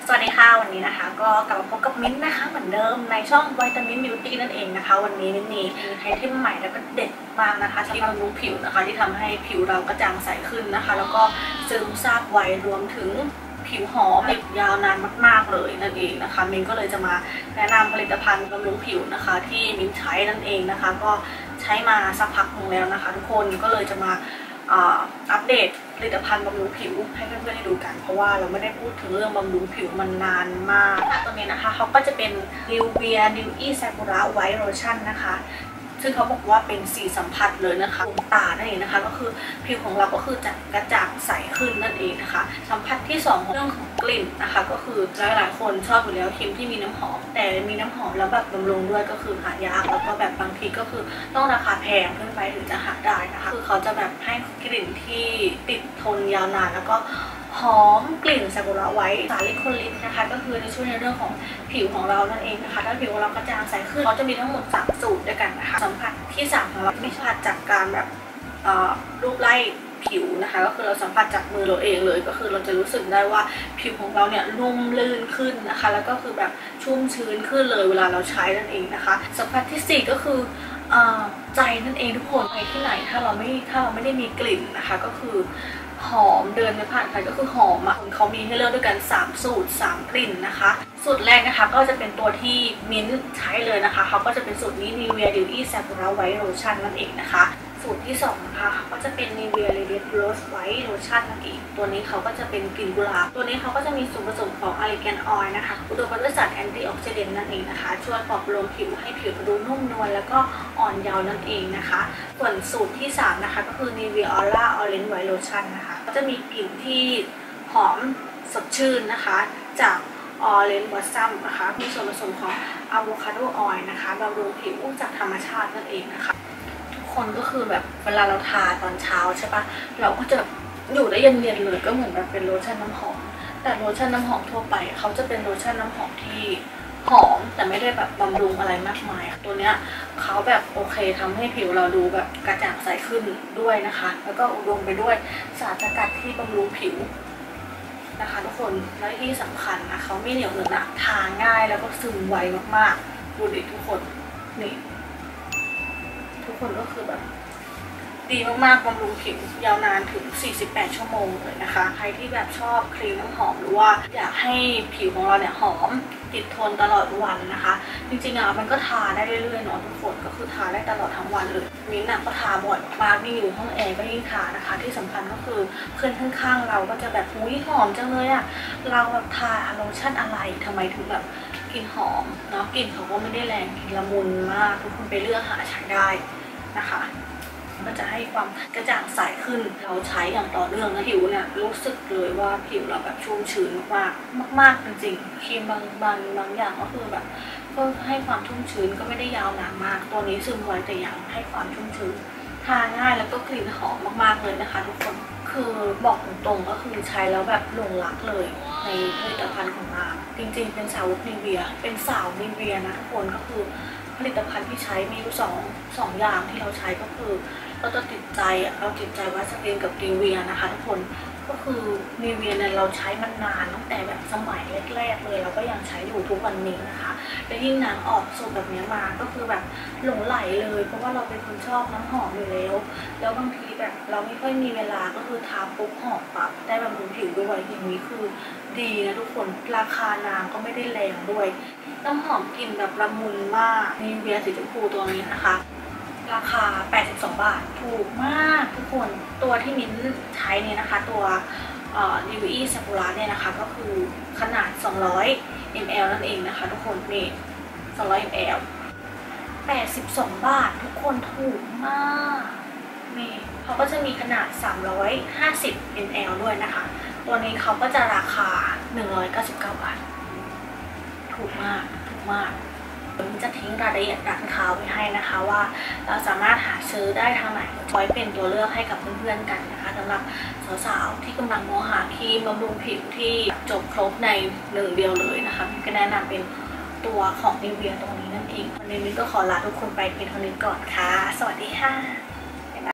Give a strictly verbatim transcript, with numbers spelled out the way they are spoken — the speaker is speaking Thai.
สวัสดีค่ะวันนี้นะคะก็กลับมาพบกับมิ้นนะคะเหมือนเดิมในช่องวิตามินบิวตี้นั่นเองนะคะวันนี้มิ้นมีไอเทมใหม่แล้วก็เด็ดมากนะคะที่บำรุงผิวนะคะที่ทำให้ผิวเรากระจ่างใสขึ้นนะคะแล้วก็ซึมซาบไวรวมถึงผิวหอมติดยาวนานมากๆเลยนั่นเองนะคะมิ้นก็เลยจะมาแนะนำผลิตภัณฑ์บำรุงผิวนะคะที่มิ้นใช้นั่นเองนะคะก็ใช้มาสักพักหนึ่งแล้วนะคะทุกคนก็เลยจะมาอัปเดตผลิตภัณฑ์บำรุงผิวให้เพื่อนๆได้ดูกันเพราะว่าเราไม่ได้พูดถึงเรื่องบำรุงผิวมันนานมากตัวนี้นะคะเขาก็จะเป็น Nivea Dewy Sakura White Lotion นะคะซึ่งเขาบอกว่าเป็นสีสัมผัสเลยนะคะดวงตานั่นเองนะคะก็คือผิวของเราก็คือจะกระจ่างใสขึ้นนั่นเองนะคะสัมผัสที่สองเรื่องของกลิ่นนะคะก็คือหลายๆคนชอบอยู่แล้วครีมที่มีน้ำหอมแต่มีน้ำหอมแล้วแบบบำรุงด้วยก็คือหายากแล้วก็แบบบางทีก็คือต้องราคาแพงขึ้นไปถึงจะหาได้นะคะคือเขาจะแบบให้กลิ่นที่ติดทนยาวนานแล้วก็หอมกลิ่นซากุระไว้สารลิโคลินนะคะก็คือในช่วยในเรื่องของผิวของเรานั่นเองนะคะถ้าผิวของเรากระจ่างใสขึ้นเขาจะมีทั้งหมดสามสูตรด้วยกันนะคะสัมผัสที่สามของเราไม่สัมผัสจากการแบบรูปไล่ผิวนะคะก็คือเราสัมผัสจากมือเราเองเลยก็คือเราจะรู้สึกได้ว่าผิวของเราเนี่ยนุ่มลื่นขึ้นนะคะแล้วก็คือแบบชุ่มชื้นขึ้นเลยเวลาเราใช้นั่นเองนะคะสัมผัสที่สี่ก็คือใจนั่นเองทุกคนไปที่ไหนถ้าเราไม่ถ้าเราไม่ได้มีกลิ่นนะคะก็คือหอมเดินไปผ่านใครก็คือหอมอ่ะเขามีให้เลือกด้วยกันสามสูตรสามกลิ่นนะคะสูตรแรกนะคะก็จะเป็นตัวที่มิ้นใช้เลยนะคะเขาก็จะเป็นสูตรนี้ Nivea Dewy Sakura White Lotion นั่นเองนะคะสูตรที่สองนะคะก็จะเป็น Nivea Radiant Rose White Lotion นั่นเองตัวนี้เขาก็จะเป็นกลิ่นกุหลาบตัวนี้เขาก็จะมีส่วนผสมของ Argan Oil นะคะอุดมไปด้วยสารแอนตี้ออกซิเดนต์นั่นเองนะคะช่วยปลอบประโลมผิวให้ผิวดูนุ่มนวลแล้วก็อ่อนเยาว์นั่นเองนะคะส่วนสูตรที่สามนะคะก็คือ Nivea Aura Orange White Lotion นะคะก็จะมีกลิ่นที่หอมสดชื่นนะคะจากออเรนจ์บอสซัมนะคะมีส่วนผสมของอะโวคาโดออยล์นะคะบำรุงผิวจากธรรมชาตินั่นเองนะคะทุกคนก็คือแบบเวลาเราทาตอนเช้าใช่ปะเราก็จะอยู่ได้เย็นๆเลยก็เหมือนแบบเป็นโลชั่นน้ำหอมแต่โลชั่นน้ำหอมทั่วไปเขาจะเป็นโลชั่นน้ำหอมที่หอมแต่ไม่ได้แบบบำรุงอะไรมากมายตัวเนี้ยเขาแบบโอเคทำให้ผิวเราดูแบบกระจ่างใสขึ้นด้วยนะคะแล้วก็อุดมไปด้วยสารสกัดที่บำรุงผิวนะคะทุกคนและที่สำคัญนะเขาไม่เหนียวเหนอะหนะทาง่ายแล้วก็ซึมไวมากๆดูดิทุกคนนี่ทุกคนก็คือแบบดีมากๆบำรุงผิวยาวนานถึงสี่สิบแปดชั่วโมงเลยนะคะใครที่แบบชอบครีมน้ำหอมหรือว่าอยากให้ผิวของเราเนี่ยหอมติดทนตลอดวันนะคะจริงๆอ่ะมันก็ทาได้เรื่อยๆเนาะทุกคนก็คือทาได้ตลอดทั้งวันเลยมิ้นท์ก็ทาบ่อยมากยิ่งอยู่ห้องแอร์ก็ยิ่งทานะคะที่สำคัญก็คือเพื่อนข้างๆเราก็จะแบบอุ้ยหอมจังเลยอ่ะเราแบบทาโลชั่นอะไรทำไมถึงแบบกลิ่นหอมเนาะกลิ่นเขาก็ไม่ได้แรงกลิ่นละมุนมากทุกคนไปเลือกหาใช้ได้นะคะมันจะให้ความกระจ่างใสขึ้นเราใช้อย่างต่อเนื่องนะผิวเนี่ยรู้สึกเลยว่าผิวเราแบบชุ่มชื้นมากมากๆจริงๆครีมบางบางบางอย่างก็คือแบบก็ให้ความชุ่มชื้นก็ไม่ได้ยาวนานมากตัวนี้ซึมไวแต่ยังให้ความชุ่มชื้นทาง่ายแล้วก็กลิ่นหอมมากๆเลยนะคะทุกคนคือบอกตรงๆก็คือใช้แล้วแบบหลงรักเลยในผลิตภัณฑ์ของเราจริงๆเป็นสาวนิเวียเป็นสาวนิเวียนะทุกคนก็คือผลิตภัณฑ์ที่ใช้มีอยู่สองสองอย่างที่เราใช้ก็คือเราจะติดใจเราติดใจวัสลีนกับนิเวียนะคะทุกคนก็คือนิเวียเนี่ยเราใช้มันนานตั้งแต่แบบสมัยแรกๆเลยเราก็ยังใช้อยู่ทุกวันนี้นะคะและยิ่งนางออกสูตรแบบนี้มาก็คือแบบหลงไหลเลยเพราะว่าเราเป็นคนชอบน้ำหอมอยู่แล้วแล้วบางทีแบบเราไม่ค่อยมีเวลาก็คือทาปุ๊บหอมปั๊บได้บำรุงผิวด้วยอย่างนี้คือดีนะทุกคนราคานางก็ไม่ได้แรงด้วยน้ำหอมกลิ่นแบบละมุนมากนิเวียสีชมพูตัวนี้นะคะราคาแปดสิบสองบาทถูกมากทุกคนตัวที่มิ้นใช้เนี่ยนะคะตัวเอ่อ Dewy Sakura เนี่ยนะคะก็คือขนาดสองร้อยมิลลิลิตร นั่นเองนะคะทุกคนนี่สองร้อยมิลลิลิตร แปดสิบสองบาททุกคนถูกมากนี่เขาก็จะมีขนาดสามร้อยห้าสิบมิลลิลิตร ด้วยนะคะตัวนี้เขาก็จะราคาหนึ่งร้อยเก้าสิบเก้าบาทถูกมากถูกมากผมจะทิ้งรายละเอียดร้านค้าไว้ให้นะคะว่าเราสามารถหาซื้อได้ทางไหนไว้เป็นตัวเลือกให้กับเพื่อนๆกันนะคะสำหรับสาวๆที่กำลังมองหาครีมบำรุงผิวที่จบครบในหนึ่งเดียวเลยนะคะก็แนะนำเป็นตัวของนิเวียตรงนี้นั่นเองวันนี้มิ้นก็ขอลาทุกคนไปเพียงเท่านี้ก่อนค่ะสวัสดีค่ะ